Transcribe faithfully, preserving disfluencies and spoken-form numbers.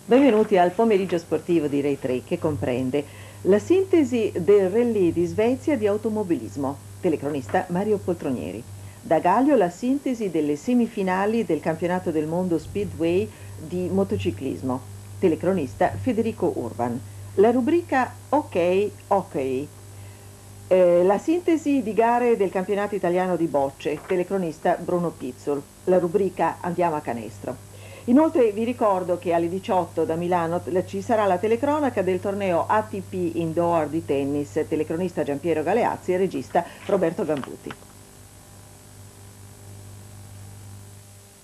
Benvenuti al pomeriggio sportivo di Rai tre, che comprende la sintesi del rally di Svezia di automobilismo, telecronista Mario Poltronieri. Da Gallo la sintesi delle semifinali del campionato del mondo Speedway di motociclismo, telecronista Federico Urban. La rubrica Ok, ok. Eh, la sintesi di gare del campionato italiano di bocce, telecronista Bruno Pizzol. La rubrica Andiamo a canestro. Inoltre vi ricordo che alle diciotto da Milano ci sarà la telecronaca del torneo A T P Indoor di tennis, telecronista Giampiero Galeazzi e regista Roberto Gambuti.